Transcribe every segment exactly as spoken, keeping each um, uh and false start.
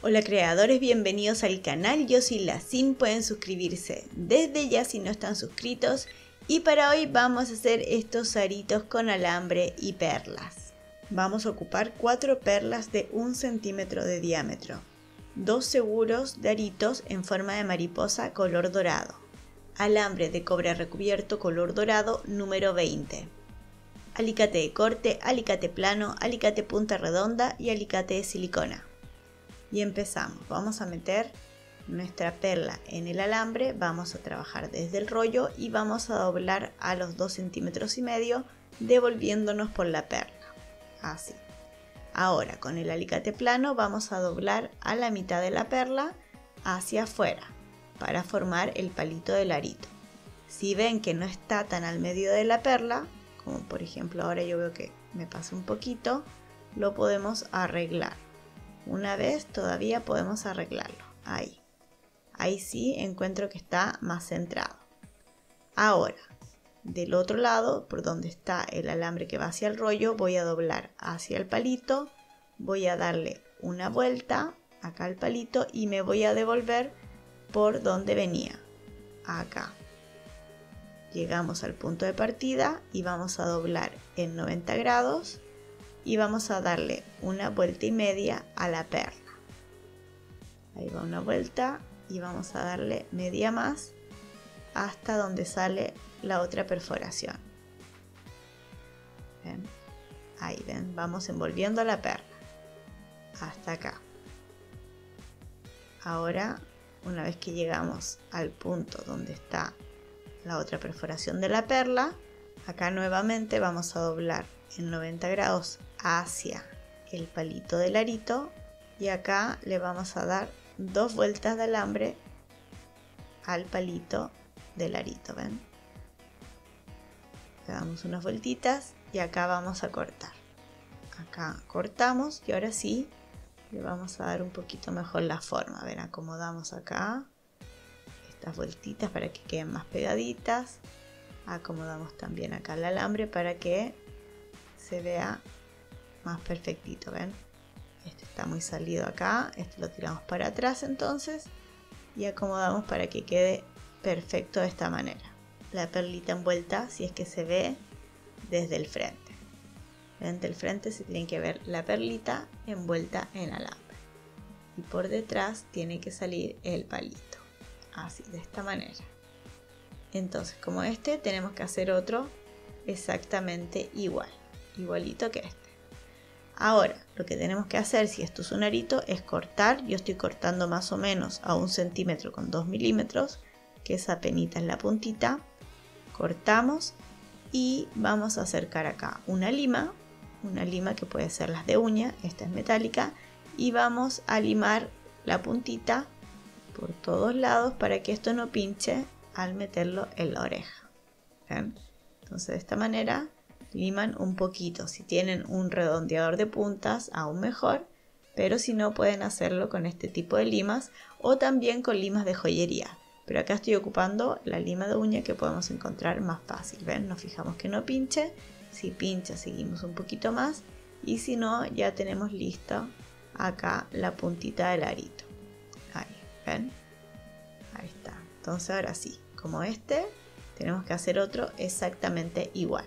Hola creadores, bienvenidos al canal, yo soy Lacin, pueden suscribirse desde ya si no están suscritos. Y para hoy vamos a hacer estos aritos con alambre y perlas. Vamos a ocupar cuatro perlas de un centímetro de diámetro, dos seguros de aritos en forma de mariposa color dorado, alambre de cobre recubierto color dorado número veinte, alicate de corte, alicate plano, alicate punta redonda y alicate de silicona. Y empezamos, vamos a meter nuestra perla en el alambre, vamos a trabajar desde el rollo y vamos a doblar a los dos centímetros y medio devolviéndonos por la perla, así. Ahora con el alicate plano vamos a doblar a la mitad de la perla hacia afuera para formar el palito del arito. Si ven que no está tan al medio de la perla, como por ejemplo ahora yo veo que me pasa un poquito, lo podemos arreglar. Una vez todavía podemos arreglarlo, ahí. Ahí sí encuentro que está más centrado. Ahora, del otro lado, por donde está el alambre que va hacia el rollo, voy a doblar hacia el palito, voy a darle una vuelta acá al palito y me voy a devolver por donde venía, acá. Llegamos al punto de partida y vamos a doblar en noventa grados y vamos a darle una vuelta y media a la perla. Ahí va una vuelta y vamos a darle media más hasta donde sale la otra perforación. ¿Ven? Ahí ven, vamos envolviendo la perla hasta acá. Ahora, una vez que llegamos al punto donde está la otra perforación de la perla, acá nuevamente vamos a doblar en noventa grados hacia el palito del arito y acá le vamos a dar dos vueltas de alambre al palito del arito, ¿ven? Le damos unas vueltitas y acá vamos a cortar. Acá cortamos y ahora sí le vamos a dar un poquito mejor la forma. Ven, acomodamos acá estas vueltitas para que queden más pegaditas. Acomodamos también acá el alambre para que se vea más perfectito, ¿ven? Este está muy salido acá, este lo tiramos para atrás entonces y acomodamos para que quede perfecto de esta manera. La perlita envuelta, si es que se ve desde el frente. Desde el frente se tiene que ver la perlita envuelta en alambre y por detrás tiene que salir el palito, así, de esta manera. Entonces, como este, tenemos que hacer otro exactamente igual, igualito que este. Ahora, lo que tenemos que hacer, si esto es un arito, es cortar. Yo estoy cortando más o menos a un centímetro con dos milímetros, que esa penita es la puntita. Cortamos y vamos a acercar acá una lima, una lima que puede ser las de uña, esta es metálica, y vamos a limar la puntita por todos lados para que esto no pinche al meterlo en la oreja. ¿Ven? Entonces de esta manera liman un poquito. Si tienen un redondeador de puntas aún mejor, pero si no pueden hacerlo con este tipo de limas o también con limas de joyería. Pero acá estoy ocupando la lima de uña que podemos encontrar más fácil. ¿Ven? Nos fijamos que no pinche. Si pincha seguimos un poquito más y si no ya tenemos listo acá la puntita del arito. Ahí, ¿ven? Ahí está. Entonces ahora sí, como este, tenemos que hacer otro exactamente igual.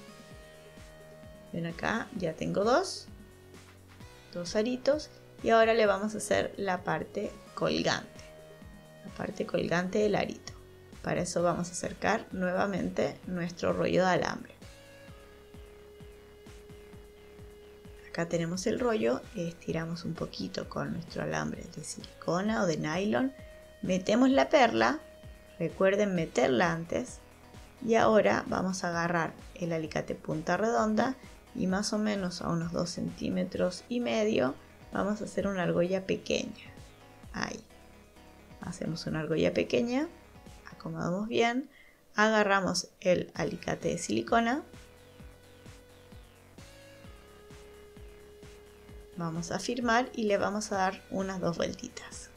Ven acá, ya tengo dos, dos aritos y ahora le vamos a hacer la parte colgante, la parte colgante del arito. Para eso vamos a acercar nuevamente nuestro rollo de alambre. Acá tenemos el rollo, estiramos un poquito con nuestro alambre de silicona o de nylon, metemos la perla, recuerden meterla antes, y ahora vamos a agarrar el alicate punta redonda y más o menos a unos dos centímetros y medio vamos a hacer una argolla pequeña. Ahí hacemos una argolla pequeña, acomodamos bien, agarramos el alicate de silicona, vamos a firmar y le vamos a dar unas dos vueltitas.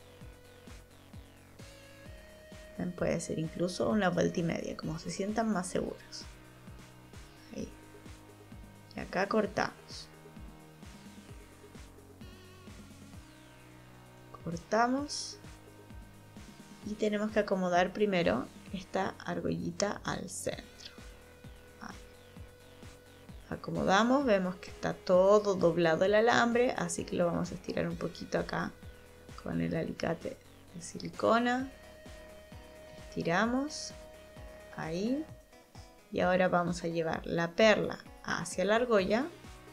Puede ser incluso una vuelta y media, como se sientan más seguros. Ahí. Y acá cortamos. cortamos y tenemos que acomodar primero esta argollita al centro. Ahí. Acomodamos, vemos que está todo doblado el alambre, así que lo vamos a estirar un poquito acá con el alicate de silicona. Estiramos ahí y ahora vamos a llevar la perla hacia la argolla.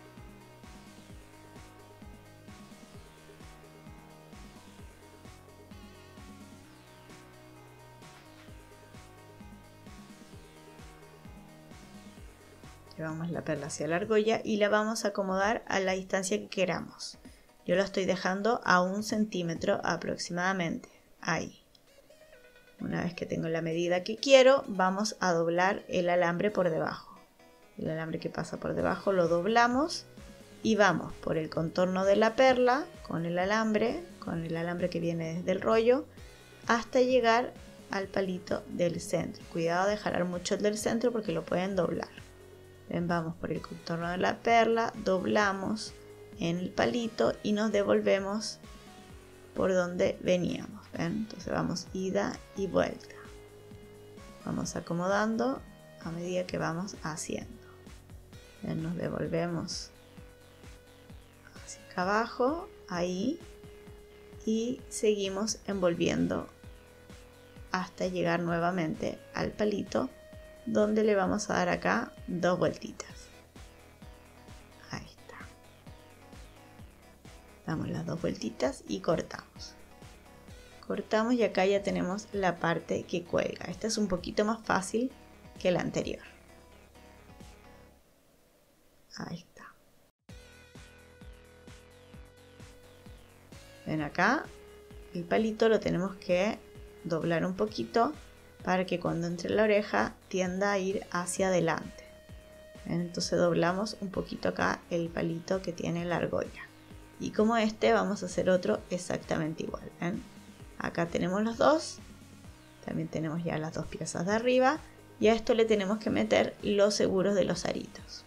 Llevamos la perla hacia la argolla y la vamos a acomodar a la distancia que queramos. Yo la estoy dejando a un centímetro aproximadamente. Ahí. Una vez que tengo la medida que quiero, vamos a doblar el alambre por debajo. El alambre que pasa por debajo lo doblamos y vamos por el contorno de la perla con el alambre, con el alambre que viene desde el rollo, hasta llegar al palito del centro. Cuidado de jalar mucho el del centro porque lo pueden doblar. Ven, vamos por el contorno de la perla, doblamos en el palito y nos devolvemos por donde veníamos. ¿Ven? Entonces vamos ida y vuelta. Vamos acomodando a medida que vamos haciendo. ¿Ven? Nos devolvemos hacia acá abajo, ahí, y seguimos envolviendo hasta llegar nuevamente al palito, donde le vamos a dar acá dos vueltitas. Ahí está. Damos las dos vueltitas y cortamos. Cortamos y acá ya tenemos la parte que cuelga. Esta es un poquito más fácil que la anterior. Ahí está. Ven acá, el palito lo tenemos que doblar un poquito para que cuando entre la oreja tienda a ir hacia adelante. Entonces doblamos un poquito acá el palito que tiene la argolla. Y como este vamos a hacer otro exactamente igual. ¿Ven? Acá tenemos los dos. También tenemos ya las dos piezas de arriba. Y a esto le tenemos que meter los seguros de los aritos.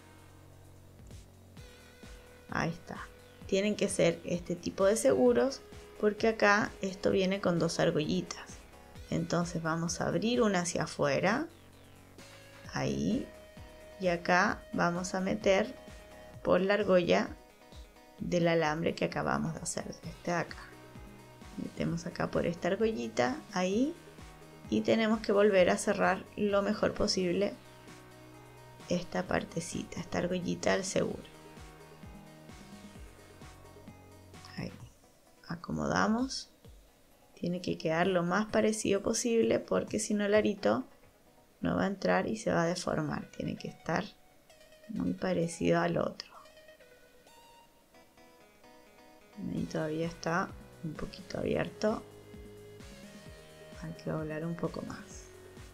Ahí está. Tienen que ser este tipo de seguros porque acá esto viene con dos argollitas. Entonces vamos a abrir una hacia afuera, ahí, y acá vamos a meter por la argolla del alambre que acabamos de hacer, este de acá. Metemos acá por esta argollita, ahí, y tenemos que volver a cerrar lo mejor posible esta partecita, esta argollita del seguro. Ahí, acomodamos. Tiene que quedar lo más parecido posible porque si no el arito no va a entrar y se va a deformar. Tiene que estar muy parecido al otro. Ahí todavía está un poquito abierto. Hay que doblar un poco más.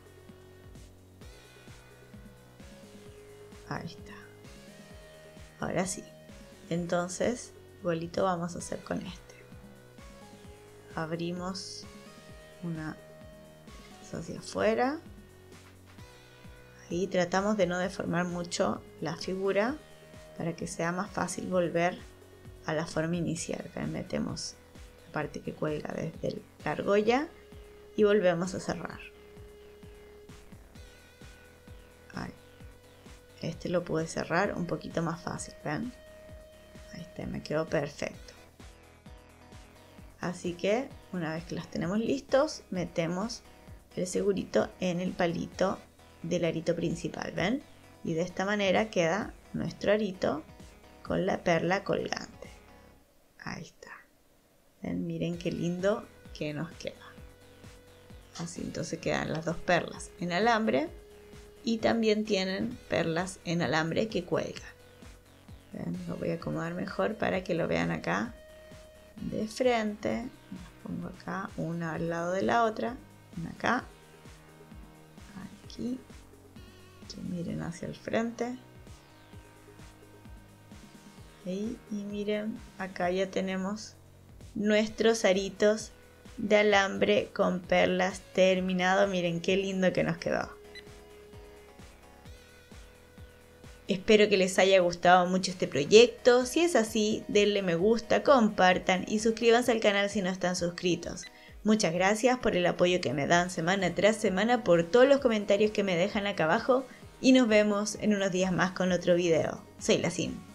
Ahí está. Ahora sí. Entonces, igualito vamos a hacer con este. Abrimos una hacia afuera. Ahí tratamos de no deformar mucho la figura para que sea más fácil volver a la forma inicial. Metemos la parte que cuelga desde la argolla y volvemos a cerrar. Ahí. Este lo pude cerrar un poquito más fácil. ¿Ven? Ahí está, me quedó perfecto. Así que una vez que los tenemos listos, metemos el segurito en el palito del arito principal, ¿ven? Y de esta manera queda nuestro arito con la perla colgante. Ahí está. ¿Ven? Miren qué lindo que nos queda. Así entonces quedan las dos perlas en alambre y también tienen perlas en alambre que cuelgan. ¿Ven? Lo voy a acomodar mejor para que lo vean acá de frente. Las pongo acá una al lado de la otra, una acá, aquí, que miren hacia el frente. Ahí, y miren, acá ya tenemos nuestros aritos de alambre con perlas terminado. Miren qué lindo que nos quedó. Espero que les haya gustado mucho este proyecto. Si es así, denle me gusta, compartan y suscríbanse al canal si no están suscritos. Muchas gracias por el apoyo que me dan semana tras semana, por todos los comentarios que me dejan acá abajo y nos vemos en unos días más con otro video. Soy la Sim.